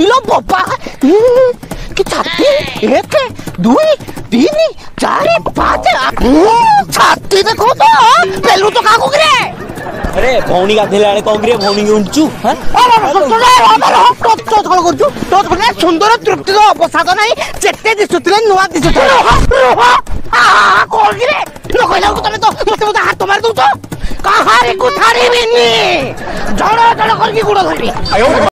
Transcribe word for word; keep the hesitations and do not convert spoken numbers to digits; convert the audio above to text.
इलो बाबा कि छाती एक दुई तीन चार पाँच छाती देखो तो पेलू तो काको करे। अरे भौणी गाधेला बेले कौन करे भौणी के उंचू हां अरे सुंदर अमर तो तो थळ करजु तो थने सुंदर तृप्ति रो अवसाद नाही चेते दिसुतले नुवा दिसुतले आ कोन करे न कहला को तमे तो मते मते हाथ मार दउ तो कहारे को थारी बिनी जड़ जड़ करके गुड़ धरी।